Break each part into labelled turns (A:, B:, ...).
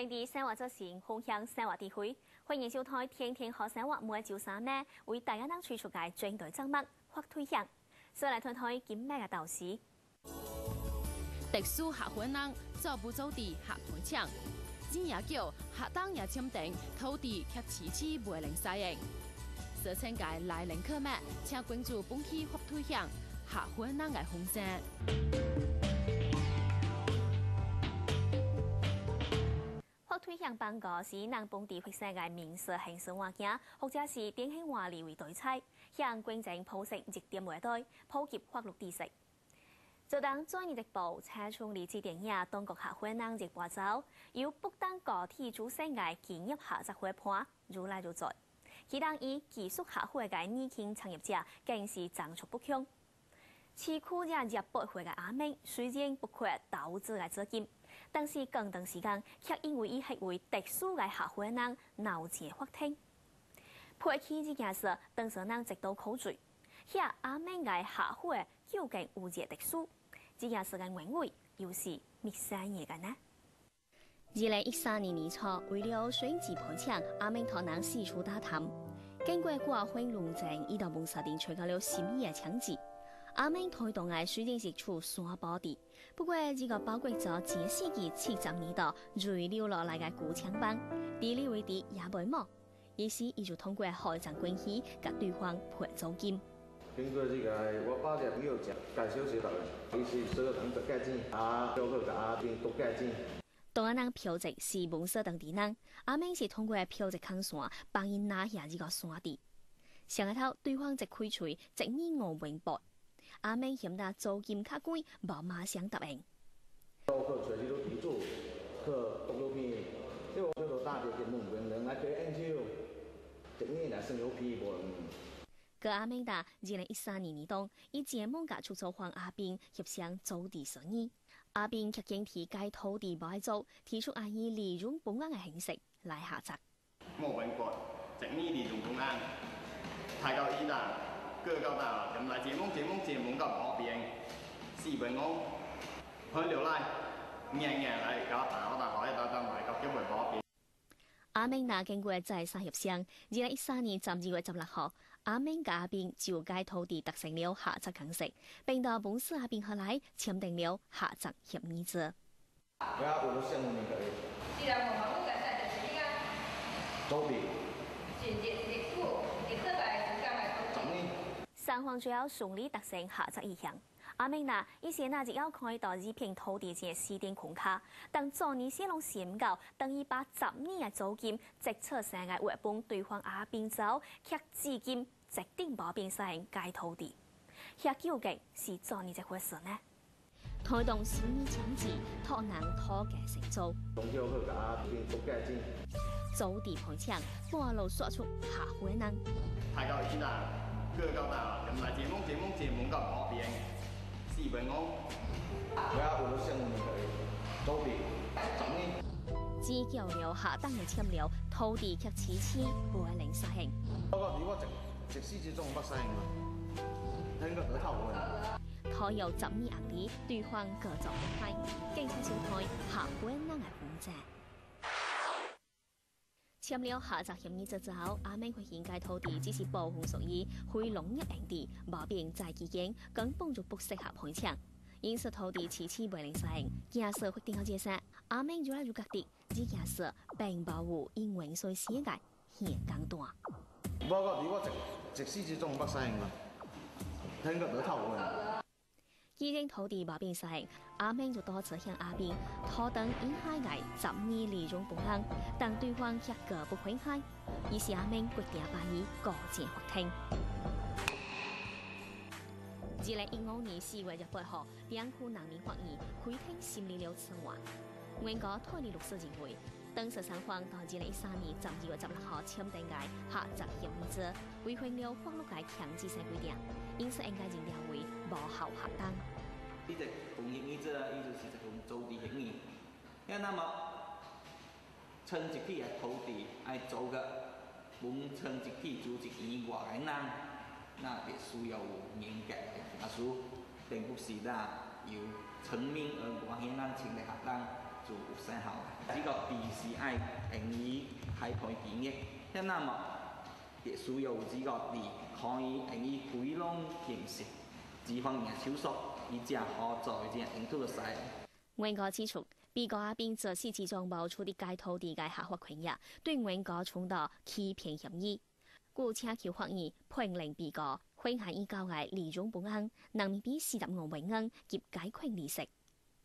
A: 天地生活做成，分享生活智慧。欢迎收睇《天天好生活》，每周三呢为大家推出嘅专题节目或推享。所以来睇睇今日嘅导师。
B: 特殊合伙人做不做地合盘抢，真也叫合党也签订土地及市区卖零使用。社青界来零客物，请关注本期或推享合伙人嘅风声。
A: 或推享办个是让本地学生嘅民俗形式物件，或者是典型话理为对菜，向观众普及热点话题，普及法律知识。就当专业直播，车从历史电影当局合伙人直播走，由不当个体主生嘅建业下集伙伴如来如在，其当以技术合伙嘅年轻创业者更是层出不穷。市区也入博会嘅阿明，虽然不缺投资嘅资金。但是更长时间，却因为伊系为特殊嘅合伙人闹钱发庭。配起这件事，当事人直到口罪。遐阿明嘅合伙究竟有几特殊？这件事嘅原委又是咩生嘢嘅呢？2013年年初，为了选址盘抢，阿明托人四处打探，经过挂婚论证，伊到蒙沙店找到了心仪嘅枪支。阿明推动嘅虽然是处山坡地，不过这个包括咗这世纪70年代遗留落来嘅古枪帮，地理位置也袂冇，于是伊就通过海上关系，甲对方赔租金。
C: 经过这个，我把朋友讲，介绍识到的，伊是所有人都介钱，最后甲阿明都介钱。
A: 当阿人票值是蒙沙当地人，阿明是通过票值抗线帮伊拿下这个山地。上个头对方就开锤，直以5万八。阿明嫌得租金较贵，无马上答应。
C: 我去找这个地主，去独立片，因为我做大的节目，人来给研究，一年来生有批无。
A: 个阿明达2013年年冬，以节目甲出租房阿斌协商租地生意，阿斌却坚持该土地无爱租，提出阿姨利用本案嘅形式来下砸。
D: 我揾過，整呢利用本案，太夠意啦。個夠大，咁嚟節目夠嗰邊4萬我去聊來，年嚟搞大可以到埋個機會嗰邊。
A: 阿明娜經過再三協商，2013年12月16號，阿明甲阿斌就該土地達成了下冊共識，並到本市阿斌後來簽訂了下冊協議書。
C: 我要5項你可以。
E: 既然我們不敢再等誰呀？
C: 租地。
A: 雙方最後順利達成下冊意向。阿明娜以前只要看到2片土地嘅市電空卡，但昨年先攏宣告，等於把10年嘅租金直出成嘅回本對方阿斌走，卻至今直定無變成該土地。遐究竟是怎呢一回事呢？推動新意搶址，托人拖價成租。
C: 仲要去甲阿斌都介錢。
A: 租地盤搶，半路說出合伙人。
D: 太夠意啦！個夠大，咁嚟節目夠嗰邊4萬我
C: 要5項你可以。租地10年。
A: 只叫了下當嘅簽了，土地卻遲遲無零實行。
C: 我直司之中不實行啊，聽個得頭嘅。
A: 拖有10年硬地，對方各作不派，警察小台合伙人嘅負責。簽了下集協議之後，阿明發現該土地只是部分屬於非農業用地，無並在期間根本就不適合盤搶，因此土地遲遲未能實行。假設決定好解釋，阿明越來越覺得這件事並無有因為所寫嘅現更大。
C: 我直司之中不實行啊，聽個得頭嘅。
A: 既然土地無變實行，阿明就多次向阿斌拖等引海嘅10年利用本案，但對方卻各不悔改，於是阿明決定把伊告進法庭。2015年4月28號，兩區人民法院開庭審理了此案。原告推理律師認為，當時雙方到2013年12月16號簽訂嘅下集協議書，違反了法律嘅強制性規定，因此應該認定為無效合當。
F: 呢隻同協議書呢，就是一份租地協議。因為那麼剩一片嘅土地愛租嘅，本剩一片租一年外嘅人，那就需要有嚴格嘅法律，並不是由成名而外嘅人簽嘅合當。 做有生效嘅。呢個地是愛容易開台建議，因那麼亦需要呢個地可以容易歸攏形式，這方面手術以至可做這領土嘅使。
A: 阮國指出，被告阿兵這是其中無處理該土地嘅合法權益，對阮國衝到欺騙嫌疑，故請求法院判令被告虧害已交嘅利潤本案，能免比45萬元及解權利息。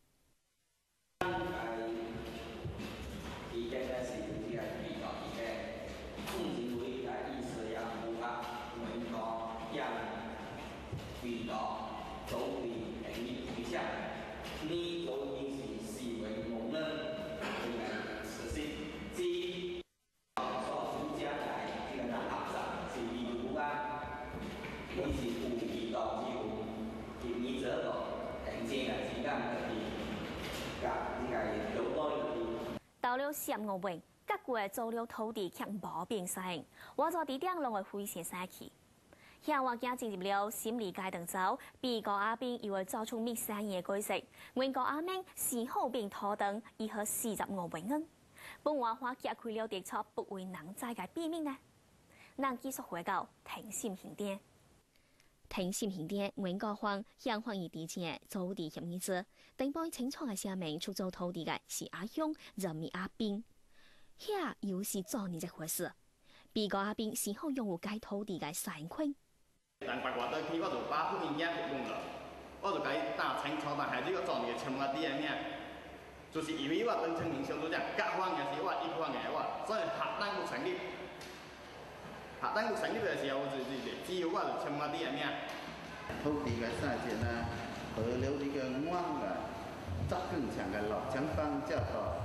A: 到了15萬，各國做了土地卻無變性，我做地點攏會非常生氣。向我驚進入了心理階段走，被告阿兵又會做出咩生意嘅舉措？原告阿明是好變土地，以和45萬元。本話話揭開了的確不為人知嘅秘密呢？咱繼續回到庭審現場。庭審現場，原告方向法院提前土地協議書，登報清楚嘅寫明出租土地嘅是阿雄，人民阿兵，遐又是做呢一回事。被告阿兵是好擁有該土地嘅使用權。
D: 但白話對佢，我就把嗰邊嘢服務啦，我就解打清楚，但係呢個狀嘅全部啲嘢咩？就是因為我對證明上都講，各方嘅是我，一方嘅係我，所以合單不成立。合單不成立嘅時候，只有我就全部啲嘢咩？
C: 土地嘅曬錢啊，河流呢個灣嘅側更長嘅老牆幫叫做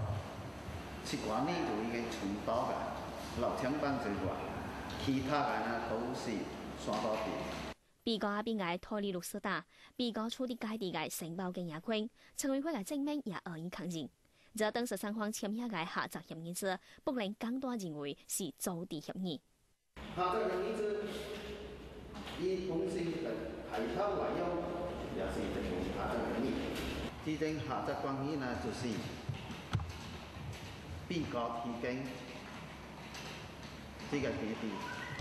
C: 7寡呢度已經全島嘅老牆幫之外，其他嘅呢都是山島地。
A: 被告阿兵嘅土地律師打，被告處理該地嘅承包嘅業權，陳委會嘅證明也惡意確認。這當時雙方簽下嘅合作協議書，不能簡單認為是租地協議。
C: 合作協議書，以公司嘅係頭為優，也是一種合作協議。這種合作關係呢，就是被告提供這個地皮，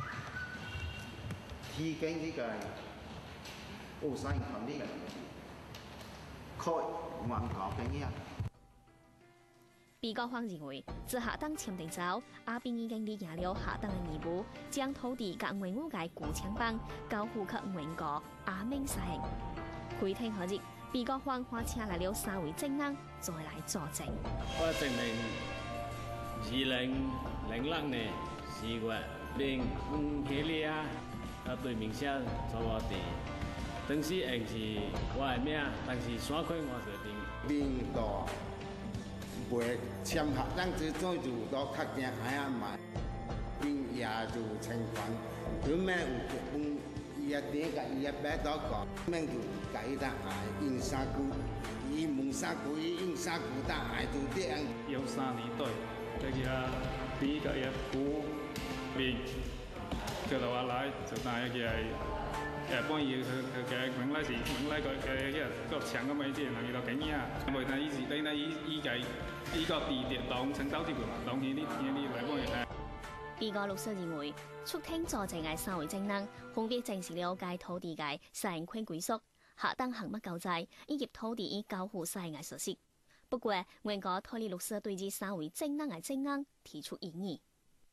C: 提供這個有使用權利嘅，可還靠經驗。
A: 被告方認為，自下當簽訂後，阿兵已經履行了下當嘅義務，將土地甲原有嘅古牆幫交付給原告阿明實行。開庭後日，被告方還請來了3位證人再來作證。
G: 我證明2006年4月05日啊，對面寫租我地，當時應是我嘅名，但是山區我就定
H: 到。袂簽合同之中就到確定係啊嘛，並也就情況，佢咩有結婚，伊啊點解伊啊擺到講，咩就解得係用三句，伊問三句，伊用三句得係就這樣。
I: 有3年對，跟住啊，第一個也估並叫到我來，就但係幫伊佢原來佢個牆咁樣啲，人伊就緊呀，因但伊個地點當成交接個嘛，當然啲嚟幫伊睇。
A: 被告律師認為，出庭作證嘅3位證人分別證實了該土地嘅使用權歸屬、下當項目交債以及土地已交付使用嘅事實。不過，原告土地律師對這3位證人嘅證言提出異議。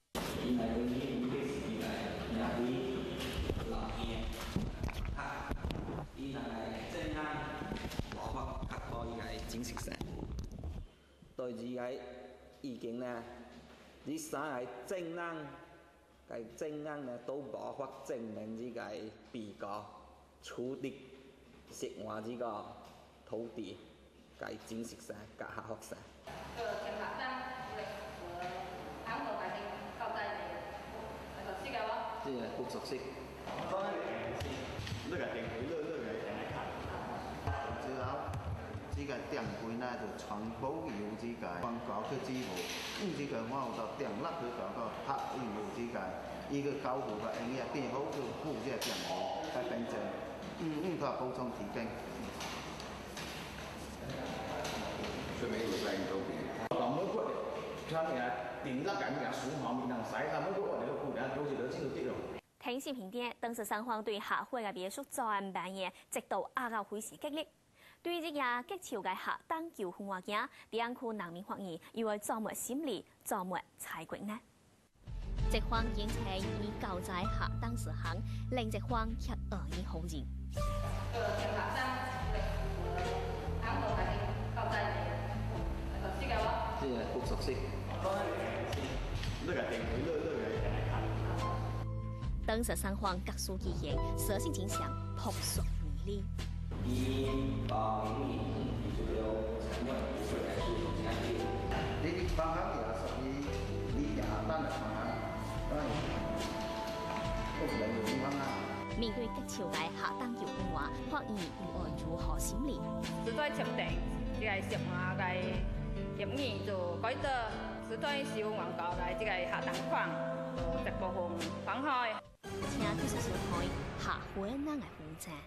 F: 對這個意見呢，呢3個證人呢都無法證明這個被告處理涉案這個土地嘅真實性、嘅合法性。
E: 這個簽合單，行動決定交債嘅，熟悉嘅喎？
F: 這個不熟悉。
C: 呢個定佢之後，這個定佢呢就全部由這個廣告去支付，這個我就定落去嗰個拍由這個依個交付嘅營業電好就付這個定佢嘅訂正，佢補充提供。
H: 所以沒有在你周邊。
J: 定了咁嘅數項面能使，但係嗰個你個顧人做事都知道啲咯。
A: 聽視頻點，當時雙方對下會嘅別墅早晚半夜直到亞洲會時激烈。對呢個激潮嘅下單叫紅話件，兩區人民抗議，以為造沒心理，造沒裁決呢？直方警察以告在下單實行，令直方卻惡意好人。
F: 即係不熟悉。
A: 當時雙方各抒己見，涉事景象撲朔迷離。
C: 呢啲方向又屬於呢廿單嘅方向，都唔係地方啊。
A: 面對激潮嘅下單叫紅話，抗議又愛如何心理？
E: 實在簽訂即係涉外嘅協議就改得實在少廣告嘅即係下單款，就直部分放開。
A: 請繼續收睇下回哪個風車。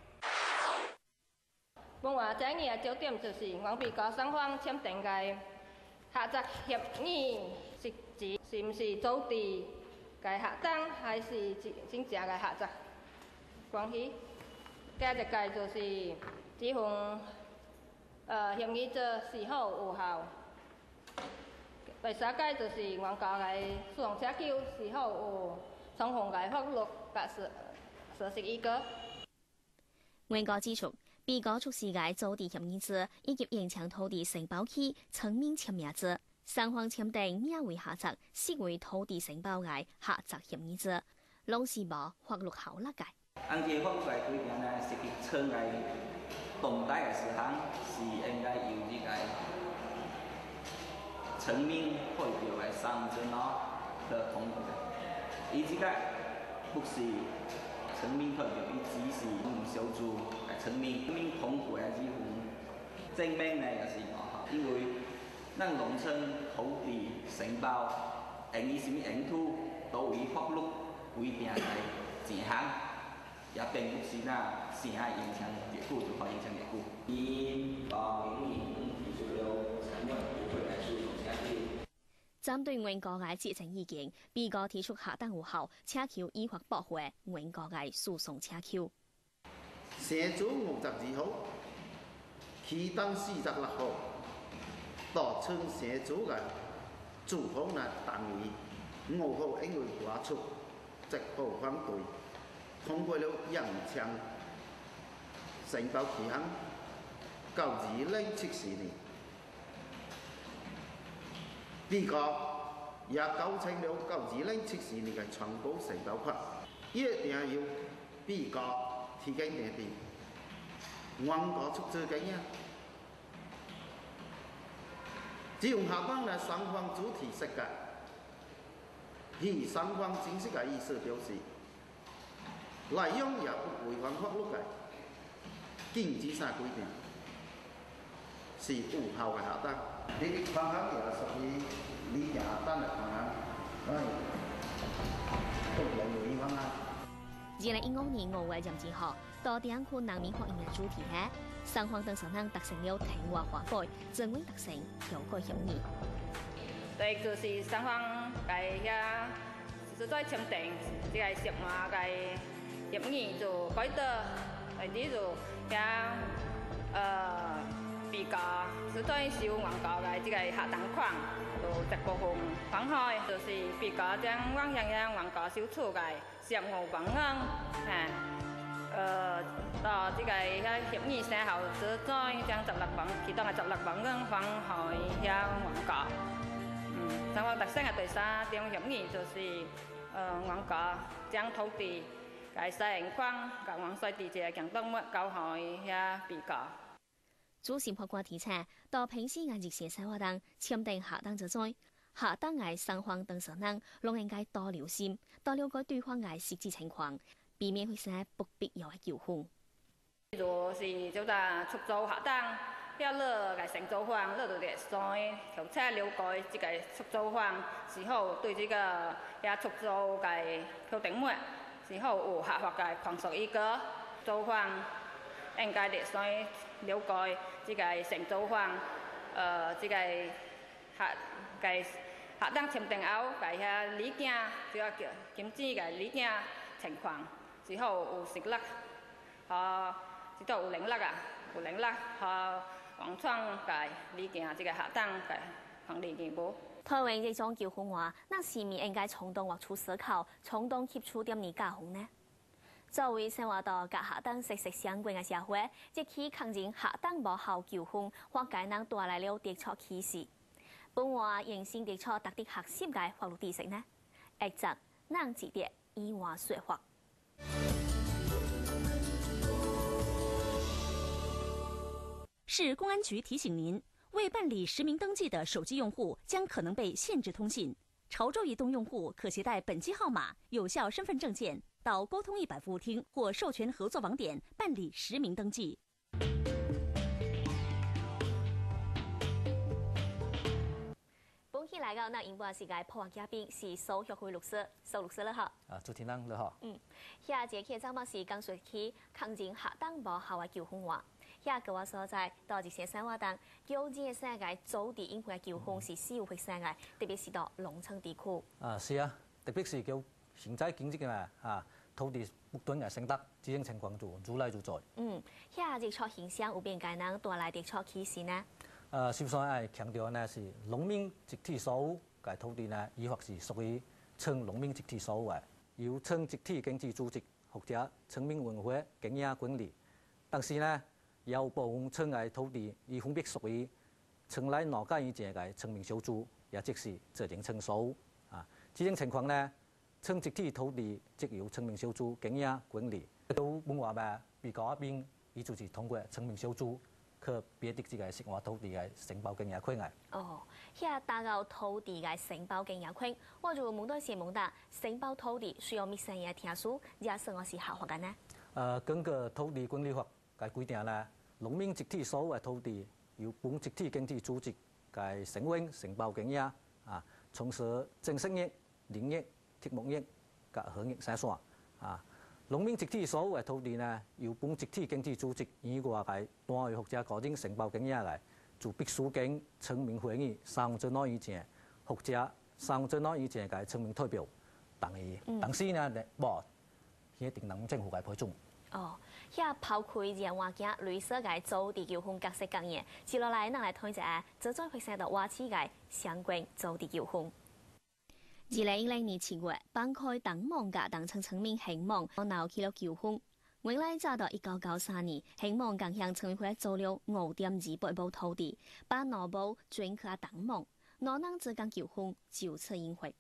E: 本話爭議嘅焦點就是我被告雙方簽訂嘅下集協議實質是唔是早地嘅下單，還是真正嘅下集關係？加一個就是指控協議者是否有效。第三個就是原告嘅訴訟請求是否有充分嘅法律及事實依據。
A: 原告指出，被告出示嘅租地協議書以及延長土地承包期層面簽名書，雙方簽訂名為下集，實為土地承包嘅下集協議書，攏是無法律效力嘅。
F: 按照法律嘅規定呢，實際村嘅動態嘅事項是應該由呢個層面代表嘅3尊的通過的，而這個不是層面代表，伊只是小組嘅層面通過嘅之後，證明呢也是無效，因為咱農村土地承包，用於什麼用途，都為法律規定嘅事項，也並不是那誰愛影響結果就可以影響結果。以報名提出了參與部分嘅訴訟請求。
A: 針對原告嘅知情意見，被告提出下單無效，請求依法駁回原告嘅訴訟請求。
C: 社組52號，期當46號，到村社組嘅主方呢單位5號因為提出直報反對，通過了延長承包期限到2074年。被告也糾正了到2074年嘅全部承包權，一定要被告提供地地，原告出租嘅呀。只用下班呢雙方主體設計，以雙方正式嘅意思表示，內容也不違反法律嘅禁止性規定，是無效嘅下單。呢啲方向也屬於呢廿單嘅方向，都唔係違法啊。
A: 2015年5月任之後，多地區人民抗議嘅主題係雙方當時能達成了停火和解，盡快達成調解協議。
E: 對，就是雙方嘅實在簽訂即係涉外嘅協議就改得，例如就被告實在少原告嘅即係下單款，就一部分放開，就是被告將往向原告收取嘅15萬元，到即個協議生效之再將16萬，其中嘅16萬元放開向原告。雙方達成嘅第三點協議就是原告將土地嘅使用權甲往西地嘅強動物交予被告。
A: 主審法官提出，到平時嘅熱線生活中簽訂下單之災，下單嘅雙方當事人攏應該多留心，多了解對方嘅實際情況，避免發生不必要嘅糾紛。
E: 就是就係出租下單，要了嘅承租方，了就嚟再調查了解這個出租方是否對這個出租嘅決定物是否有合法嘅權屬依據，租方應該嚟再了解這個承租方，這個学当签订后，甲遐理件就要叫金子甲理件情况，之后有实力，直到有能力啊，有能力，王创甲理件即个学当甲行李义务。
A: 台湾这种求婚话，那是咪应该冲动或出思考，冲动吸出点儿假婚呢？作为生活到甲下当息息相关嘅社会，即起抗争下当无效求婚，或解能带来了的确启示。本话形成的确特地学习嘅法律知识呢？一则让几点以话说法。
K: 市公安局提醒您，未办理实名登记的手机用户将可能被限制通信。潮州移动用户可携带本机号码、有效身份证件到沟通100服务厅或授权合作网点办理实名登记。
A: 本期来到那演播世界破获嘉宾是苏学会律师，苏律师你好。
L: 主持人你好。
A: 遐节期节目是讲述起抗争下当无效嘅求婚话。遐个我所在，到一些生活当，纠结世界早地因为求婚是少发生嘅，特别是到农村地区。
L: 是啊，特别是叫现在经济嘅土地不断嘅升值，这种情况就愈来愈在。
A: 遐日出现象有变解能带来的确启示呢？
L: 首先要强调呢是农民集体所有嘅土地呢，依法是属于村农民集体所有嘅，由村集体经济组织或者村民文化经营管理。但是呢，有部分村嘅土地，伊分别属于村内哪家以前嘅村民小组，也即是这种村所有。这种情况呢，村集体土地即由村民小组经营管理。到本话嘛，被告一边，伊就是通过村民小组去别的这个生活土地嘅承包经营权嘅。
A: 遐打到土地嘅承包经营权，我就问到先问答，承包土地需要乜嘢嘅条数，也算我是合法嘅呢？
L: 根据土地管理法嘅规定呢，农民集体所有嘅土地由本集体经济组织嘅成员承包经营，从事正式业、林业、铁木业、甲禾业生产。农民集体所有嘅土地呢，由本集体经济组织以外嘅单位或者個人承包經營嘅，就必須經村民會議3周內以前，或者3周內以前嘅村民代表同意。但是呢，無一定能政府嘅批准。
A: 遐拋開人環境綠色嘅土地求婚各式各樣，接落來咱來睇一下，這種會生到話題嘅相關土地求婚。2010年7月，幫開東網嘅東村村民興網鬧起了求婚。原來早到1993年，興網更向村會租了5.28畝土地，把農部轉去東網，農人之間求婚就此引發。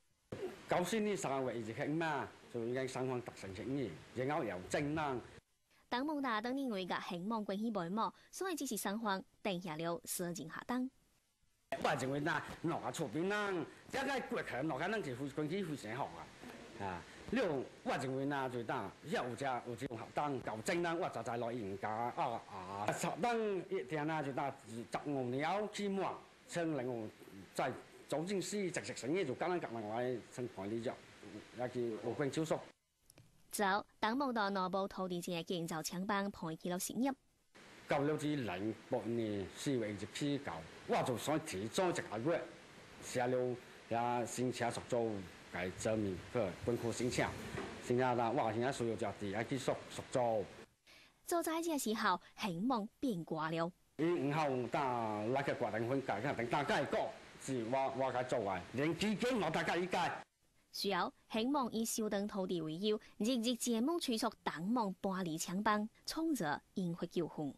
M: 94年3月1日嘛，就已經雙方達成協議，然後由正人。
A: 東網大當年為嘅興網關係未末，所以只是雙方定下了私人下單。
M: 我認為嗱，農家出邊人，即係過去農家人就關係非常好啊。你我認為嗱，就當有這種學當夠正人，我就在來研究學當一天啊，就當15年後期末，村另外在總經師直成嘢就簡單夾埋我村管理咗，也是有關招數。
A: 走，東網到農部土地正建造廠幫盤起了成業。
M: 到了至08年4月27日，我就想提早1個月寫了也申請屬做嘅證明去本科申請啦，我現在需要就地要去屬做。
A: 就在這時候，興網變卦了。
M: 然後但那個決定分解，定大家個是我嘅做嘅，連基金我大家理解。
A: 隨後，興網以小等土地為由，日節目催促東網搬離廠幫，衝着引發求婚。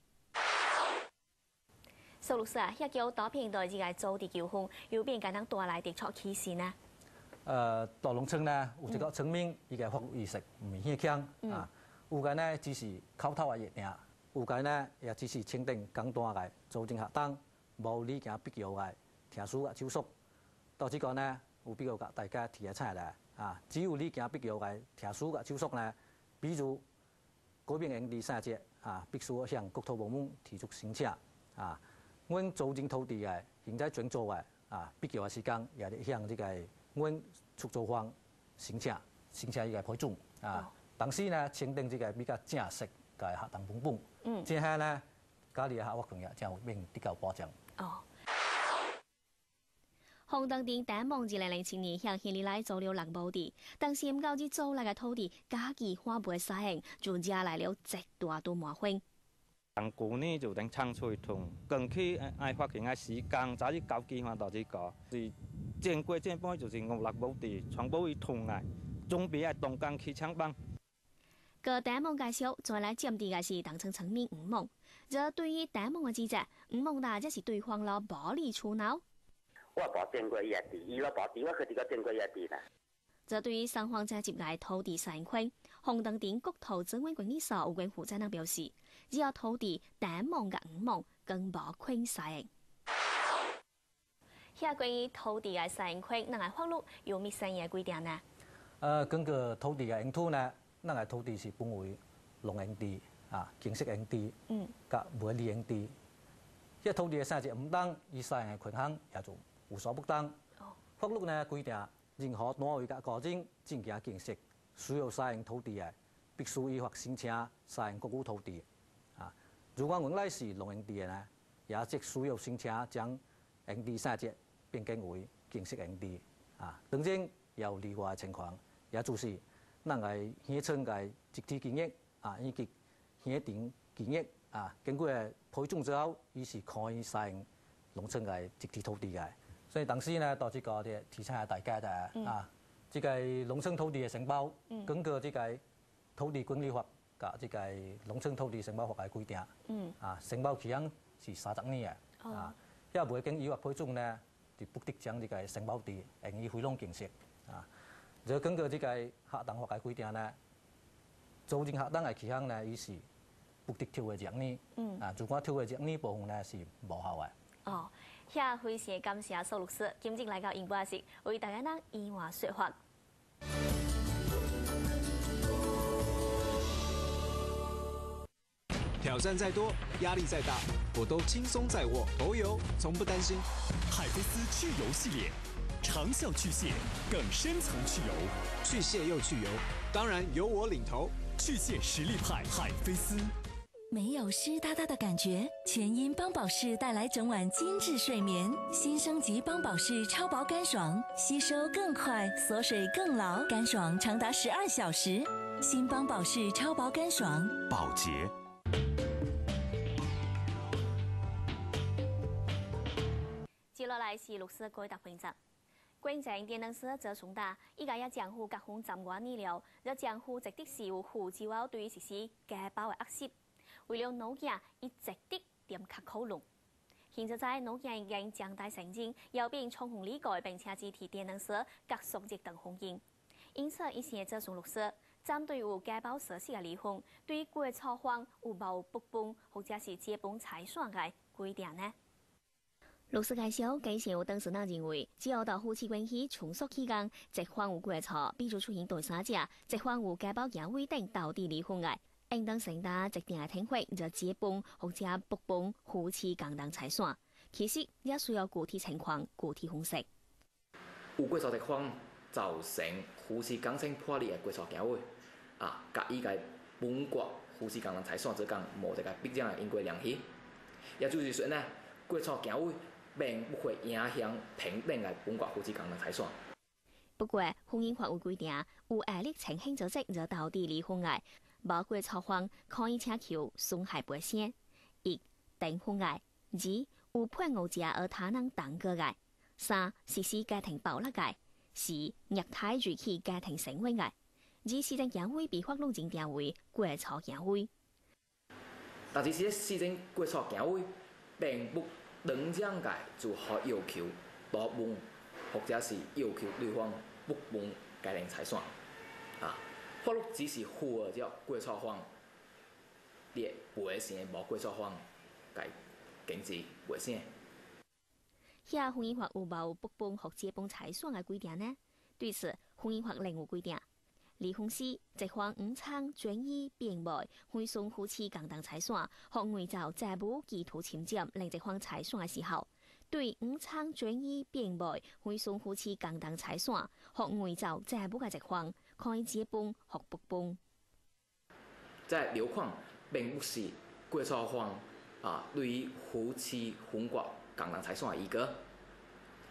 A: 蘇律師遐叫多平台這個土地求婚，有變簡單帶來的確啟示呢？
L: 到農村呢，有一個村民伊個法律意識唔明顯強有個呢只是口頭嘅約定，有個呢也只是簽訂簡單嘅租賃合同，無履行必要嘅條數嘅手續。到這個呢，有必要甲大家提出來只有履行必要嘅條數嘅手續呢，比如改變營地三節必須向國土部門提出申請阮租賃土地嘅現在轉租嘅必要嘅時間，也得向這個阮出租方申請伊個批准同時呢，簽訂這個比較正式嘅合同文本，這下呢，家裡嘅合法權也將會變得較保障。
A: 洪当丁丹梦2007年向县里来做了6亩地，但是唔够至做来嘅土地，假期花不使用，就惹来了极大多麻烦。
N: 人舊呢就等창出通，更去愛發現愛時間，早啲搞計劃到呢個，是正規正般就是5、6畝地，全部去通啊，總比愛動工去搶幫。
A: 個丹夢介紹，再來佔地嘅是當成村民5畝，這對於丹夢嘅指責，5畝大即是對方了無理取鬧。
O: 我無正規嘅地，伊攞無地，我去啲個正規嘅地啦。
A: 這對於雙方在接來土地使用權，洪當丁國土資源管理所有關負責人表示，只有土地丹夢嘅5畝更無權使用。遐關於土地嘅使用權，咱嘅法律有咩新嘅規定呢？
L: 根據土地嘅用途呢，咱嘅土地是分為農用地、景色用地、甲無利用地。遐土地嘅性質唔同，伊使用嘅權限也就有所不同。法律呢規定，任何單位甲個人進行建設需要使用土地嘅，必須依法申請使用國有土地。如果原來是農用地嘅呢，也即需要申請將用地性質變更為景色用地。當然也有例外嘅情況，也就是咱嘅鄉村嘅集體權益以及鄉鎮權益經過批准之後，伊是可以使用農村嘅集體土地嘅。所以當時呢，到這個嘅提倡下大家嘅這個農村土地嘅承包，根據這個土地管理法甲這個農村土地承包法嘅規定，承包期限是30年嘅，也未經依法批准呢，就不得將這個承包地用於回農建設。就根據這個下當法嘅規定呢，租賃下當嘅期限呢，伊是不得超過10年，如果超過10年部分呢是無效嘅。
A: 哦，遐非常感謝蘇律師今日來到演播室，為大家人以話說法。
P: 挑戰再多，壓力再大，我都輕鬆在握，頭油從不擔心。
Q: 海飛絲去油系列，長效去屑，更深層去油，
P: 去屑又去油，當然由我領頭，
Q: 去屑實力派海飛絲。
R: 沒有濕噠噠的感覺，全因幫寶適帶來整晚精緻睡眠。新升級幫寶適超薄乾爽，吸收更快，鎖水更牢，乾爽長達12小時。新幫寶適超薄乾爽，
Q: 寶潔。
A: 接落來是律師改答分析。關正電動車做重大，依家也政府各項暫緩醫療，若政府值得是有護照後對於實施家暴嘅壓縮。為了農業，伊值得點卡考慮。現在農業已經將大成績，又並充分理解並且支持電動車各屬逆等風險。因此，一些這種律師針對有家暴實施嘅離婚，對過錯方有無不本或者是借本財產嘅規定呢？律師介紹，基於當事人認為，只有到夫妻關係重塑期間，即方有過錯，比如出現第三者，即方有家暴行為等導致離婚嘅。應當承擔特定嘅聽法，就借本或者不本夫妻共同財產。其實也需要具體情況具體分析。
S: 有過錯情況造成夫妻感情破裂嘅過錯行為，甲伊個本國夫妻共同財產之間無一個必然嘅因果聯繫。也就是說呢，過錯行為並不會影響平等嘅本國夫妻共同財產。
A: 不過，婚姻法有規定，有壓力情形組織就導致離婚嘅。無過錯方可以請求損害賠償：1. 訂婚嘅；2. 有配偶者而他人當過嘅；3. 實施家庭暴力嘅；4. 虐待具體家庭成員嘅。而私人行為被法律認定為過錯行為。
S: 但是這私人過錯行為並不能將嘅就可要求多本，或者是要求對方不本家庭財產。法律只是符合咗過錯方列賠償無過錯方嘅經濟賠償。
A: 遐婚姻法有無不本或借本財產嘅規定呢？對此，婚姻法另有規定，離婚時，一方唔參轉移變賣毀損夫妻共同財產，或偽造債務企圖侵佔另一方財產嘅時候，對唔參轉移變賣毀損夫妻共同財產，或偽造債務嘅一方，可以借本或不本。
S: 在條款並不是過錯方對於夫妻分割共同財產嘅依據，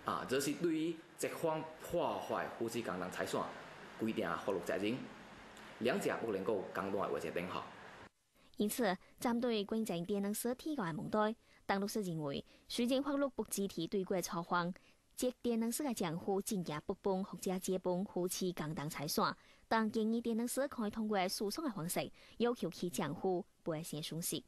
S: 这是对于这方破坏夫妻共同财产规定法律责任，两者不能够共同维持等号。
A: 因此，针对公正电能所提供的问题，当律师认为，虽然法律不支持对过错犯，即电能师嘅丈夫进行不帮或者借帮夫妻共同财产，但建议电能师可以通过诉讼嘅方式要求其丈夫赔偿损失。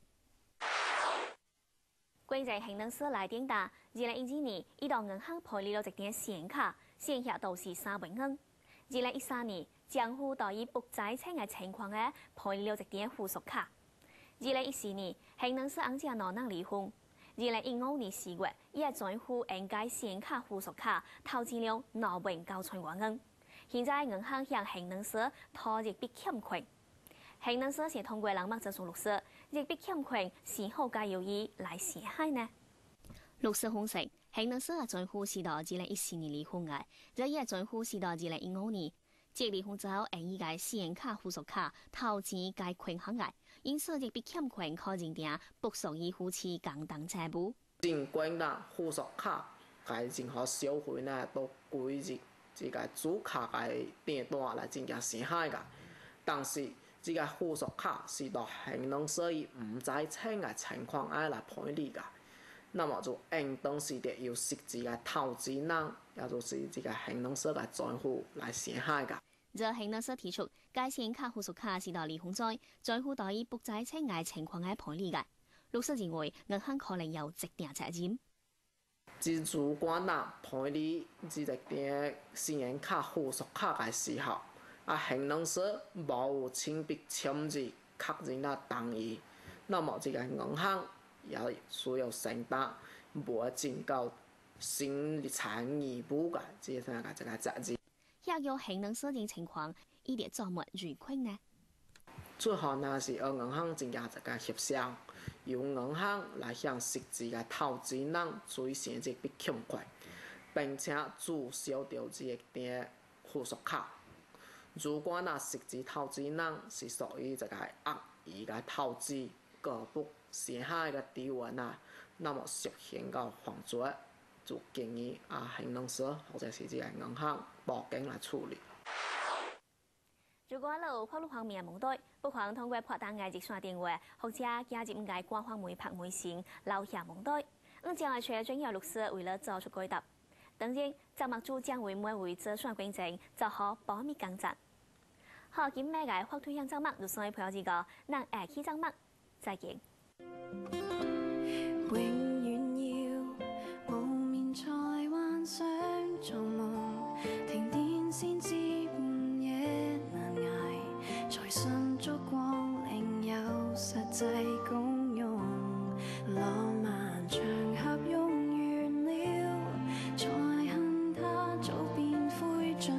A: 公正行政师来电答，2012年，伊到银行配理了一张信用卡，剩下都是3万元。2013年，丈夫对于不在场嘅情况下配理了一张附属卡。2014年，行政师翁姐闹人离婚。2015年4月，伊嘅丈夫用该信用卡附属卡投资了2万9千多元。现在银行向行政师讨一笔欠款。行政师是通过人脉咨询律师，这笔欠款是否该由伊来偿还呢？律师分析，行政师嘅丈夫是到2014年离婚嘅，而伊嘅丈夫是到2015年。即離婚之後，用伊嘅信用卡附屬卡投錢該款項嘅，因此這筆欠款可認定不屬於夫妻共同財務。
T: 儘管呢附屬卡該任何收回呢都歸入這個主卡嘅訂單來進行償還嘅，但是這個附屬卡是到行政所以唔在場嘅情況下來判理嘅，那麼就應當是得由實際嘅投資人，也就是這個行政所嘅丈夫來償還嘅。
A: 這行政所提出，該信用卡附屬卡是到離婚在丈夫對於不在場嘅情況下判理嘅。律師認為，銀行可能有一定責任。
T: 即如果呢判理這個信用卡附屬卡嘅時候，行政所冇親筆簽字確認了同意，那麼這個銀行也需要承擔冇盡到審查義務嘅這個責任。
A: 若有行政所嘅情況，伊哋做乜預款呢？
T: 最好呢是由銀行進行一個協商，由銀行來向實際嘅投資人追償這筆欠款，並且註銷掉這個附屬卡。如果呢實際投資人是屬於這個惡意嘅投資，個不償還嘅地位呢，那麼涉嫌到犯罪，就建議行政所或者是這個銀行報警來處理。
A: 如果有法律方面嘅問題，不妨通過撥打嘅熱線電話，或者加入嘅官方微博微信留下問題。將會找專業律師為了做出解答。當然，節目組將會每位諮詢公正做好保密工作。好，今日嘅法推向節目就先陪我一個，咱下期節目再見。
U: 永遠要無眠才幻想做夢，停電先知午夜難捱，才信燭光另有實際功用。浪漫場合用完了，才恨它早變灰燼。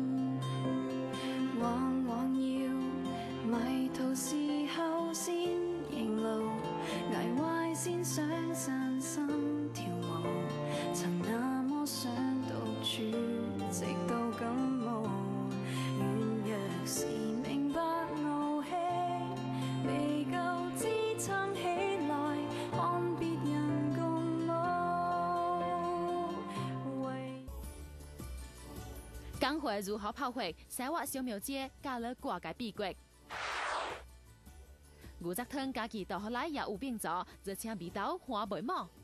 U: 往往要迷途時候先認路，捱壞先想散心跳舞，曾那麼想獨處，直到感冒。軟弱時明白怒氣未夠支撐起來，看別人共舞。
B: 講回如何跑回生活小廟街，加了掛嘅秘訣。牛軋湯家己倒下來也有變咗，就請味道換袂冇。